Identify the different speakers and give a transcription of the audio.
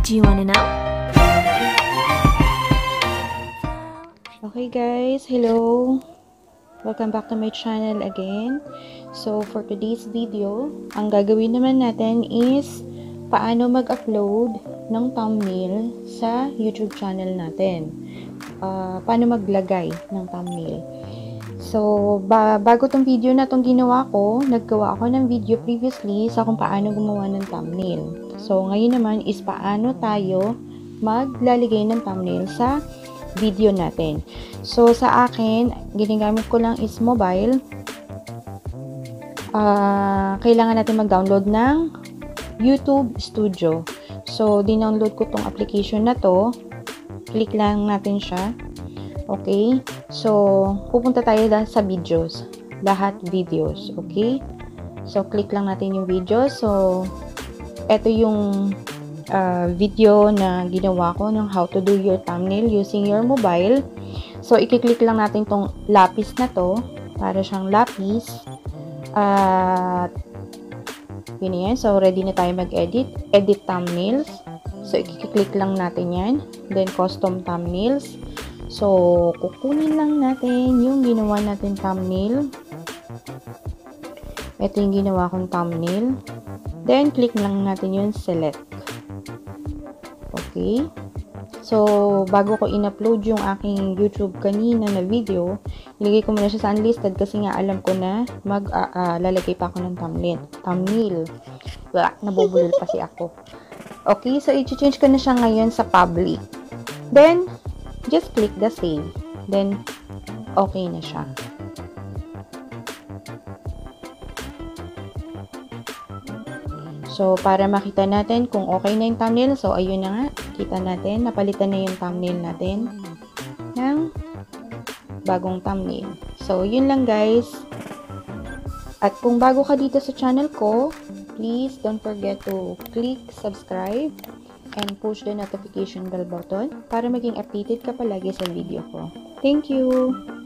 Speaker 1: Do you wanna know?
Speaker 2: Okay guys, hello! Welcome back to my channel again. So for today's video, ang gagawin naman natin is paano mag-upload ng thumbnail sa YouTube channel natin. Paano maglagay ng thumbnail. So, bago tong video na tong ginawa ko, naggawa ako ng video previously sa kung paano gumawa ng thumbnail. So, ngayon naman is paano tayo maglalagay ng thumbnail sa video natin. So, sa akin, ginagamit ko lang is mobile. Kailangan natin mag-download ng YouTube Studio. So, dinownload ko tong application na to. Click lang natin siya. Okay? So, pupunta tayo sa videos. Lahat videos. Okay? So, click lang natin yung video. So, ito yung video na ginawa ko ng how to do your thumbnail using your mobile. So, i-click lang natin tong lapis na to. Para siyang lapis. Yun yan. So, ready na tayo mag-edit. Edit thumbnails. So, i-click lang natin yan. Then, custom thumbnails. So, kukunin lang natin yung ginawa natin thumbnail. Ito yung ginawa kong thumbnail. Then, click lang natin yung select. Okay. So, bago ko in-upload yung aking YouTube kanina na video, ilagay ko muna siya sa unlisted kasi nga alam ko na lalagay pa ako ng thumbnail. Wala, nabubulol pa si ako. Okay, so i-change ko na siya ngayon sa public. Then, just click the save. Then, okay na siya. So, para makita natin kung okay na yung thumbnail. So, ayun na nga. Kita natin. Napalitan na yung thumbnail natin ng bagong thumbnail. So, yun lang guys. At kung bago ka dito sa channel ko, please don't forget to click subscribe and push the notification bell button para maging updated ka palagi sa video ko. Thank you!